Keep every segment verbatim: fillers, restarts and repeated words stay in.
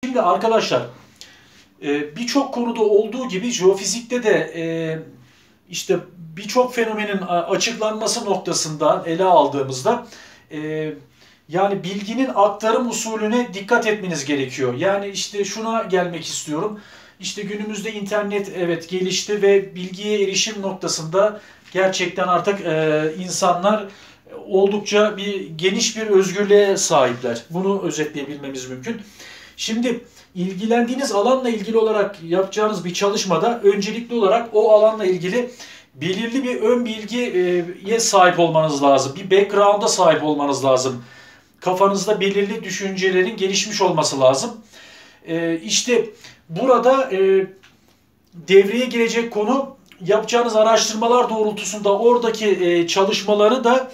Şimdi arkadaşlar e, birçok konuda olduğu gibi jeofizikte de e, işte birçok fenomenin açıklanması noktasında ele aldığımızda e, yani bilginin aktarım usulüne dikkat etmeniz gerekiyor. Yani işte şuna gelmek istiyorum. İşte günümüzde internet evet gelişti ve bilgiye erişim noktasında gerçekten artık e, insanlar oldukça bir geniş bir özgürlüğe sahipler. Bunu özetleyebilmemiz mümkün. Şimdi ilgilendiğiniz alanla ilgili olarak yapacağınız bir çalışmada öncelikli olarak o alanla ilgili belirli bir ön bilgiye sahip olmanız lazım. Bir background'a sahip olmanız lazım. Kafanızda belirli düşüncelerin gelişmiş olması lazım. İşte burada devreye girecek konu yapacağınız araştırmalar doğrultusunda oradaki çalışmaları da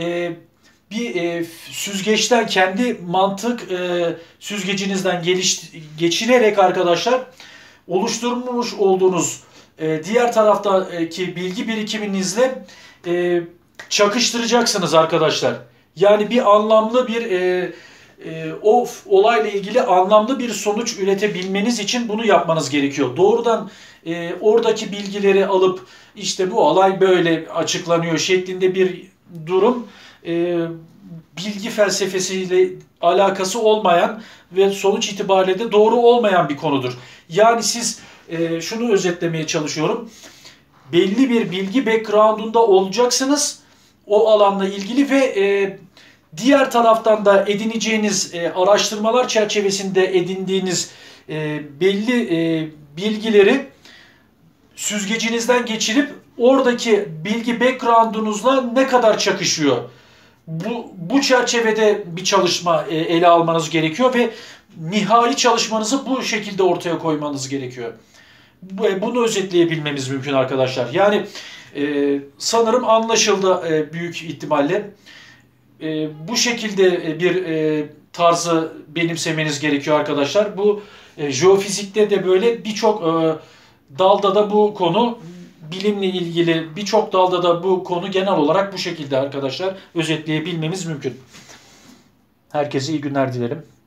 bir e, süzgeçten kendi mantık e, süzgecinizden geliş, geçirerek arkadaşlar oluşturmuş olduğunuz e, diğer taraftaki bilgi birikiminizle e, çakıştıracaksınız arkadaşlar. Yani bir anlamlı bir e, e, o olayla ilgili anlamlı bir sonuç üretebilmeniz için bunu yapmanız gerekiyor. Doğrudan e, oradaki bilgileri alıp işte bu olay böyle açıklanıyor şeklinde bir durum E, bilgi felsefesiyle alakası olmayan ve sonuç itibariyle de doğru olmayan bir konudur. Yani siz e, şunu özetlemeye çalışıyorum. Belli bir bilgi background'unda olacaksınız o alanla ilgili ve e, diğer taraftan da edineceğiniz e, araştırmalar çerçevesinde edindiğiniz e, belli e, bilgileri süzgecinizden geçirip oradaki bilgi background'unuzla ne kadar çakışıyor? Bu, bu çerçevede bir çalışma e, ele almanız gerekiyor ve nihai çalışmanızı bu şekilde ortaya koymanız gerekiyor. Bunu özetleyebilmemiz mümkün arkadaşlar. Yani e, sanırım anlaşıldı e, büyük ihtimalle. E, bu şekilde bir e, tarzı benimsemeniz gerekiyor arkadaşlar. Bu e, jeofizikte de böyle birçok e, dalda da bu konu bilimle ilgili birçok dalda da bu konu genel olarak bu şekilde arkadaşlar özetleyebilmemiz mümkün. Herkese iyi günler dilerim.